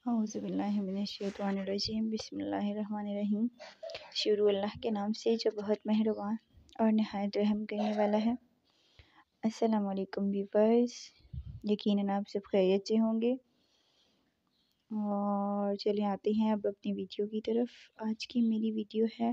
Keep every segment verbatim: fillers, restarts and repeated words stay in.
औज़ुबिल्लाहिमिनश्शैतानिर्रजीम बिस्मिल्लाहिर्रहमानिर्रहीम। शुरू अल्लाह के नाम से जो बहुत मेहरबान और नहायत रहम करने वाला है। अस्सलाम वालेकुम व्यूअर्स, यकीनन आप सब खैरियत से होंगे। और चलिए आते हैं अब अपनी वीडियो की तरफ। आज की मेरी वीडियो है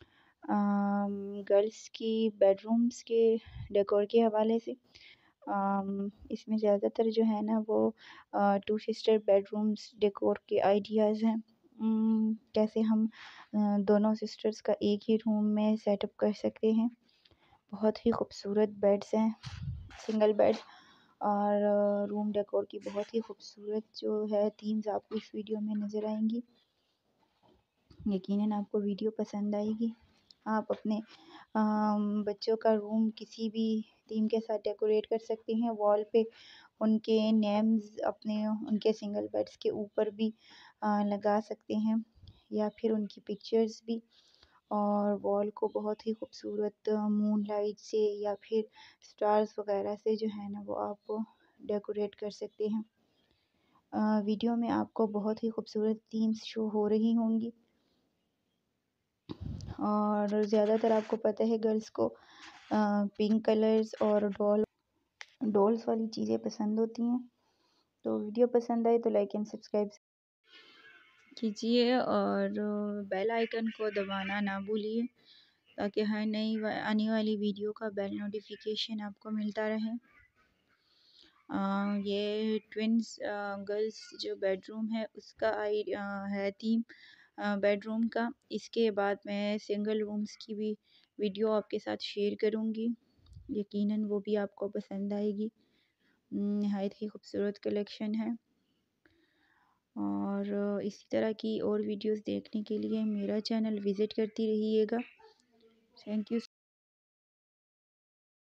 गर्ल्स की बेडरूम्स के डेकोर के हवाले से। Um, इसमें ज़्यादातर जो है ना वो टू सिस्टर बेडरूम्स डेकोर के आइडियाज़ हैं। um, कैसे हम uh, दोनों सिस्टर्स का एक ही रूम में सेटअप कर सकते हैं। बहुत ही खूबसूरत बेड्स हैं, सिंगल बेड और रूम uh, डेकोर की बहुत ही खूबसूरत जो है थीम्स आपको इस वीडियो में नज़र आएंगी। यकीनन आपको वीडियो पसंद आएगी। आप अपने um, बच्चों का रूम किसी भी थीम के साथ डेकोरेट कर सकते हैं। वॉल पे उनके नेम्स अपने उनके सिंगल बेड्स के ऊपर भी आ, लगा सकते हैं या फिर उनकी पिक्चर्स भी। और वॉल को बहुत ही खूबसूरत मून लाइट से या फिर स्टार्स वगैरह से जो है ना वो आप डेकोरेट कर सकते हैं। आ, वीडियो में आपको बहुत ही खूबसूरत थीम्स शो हो रही होंगी और ज़्यादातर आपको पता है गर्ल्स को पिंक कलर्स और डॉल डॉल्स वाली चीज़ें पसंद होती हैं। तो वीडियो पसंद आए तो लाइक एंड सब्सक्राइब कीजिए और बेल आइकन को दबाना ना भूलिए ताकि हर नई आने वाली वीडियो का बेल नोटिफिकेशन आपको मिलता रहे। आ, ये ट्विंस गर्ल्स जो बेडरूम है उसका आई है थीम बेडरूम का। इसके बाद मैं सिंगल रूम्स की भी वीडियो आपके साथ शेयर करूँगी। यकीनन वो भी आपको पसंद आएगी। नहायत ही खूबसूरत कलेक्शन है और इसी तरह की और वीडियोस देखने के लिए मेरा चैनल विज़िट करती रहिएगा। Thank you.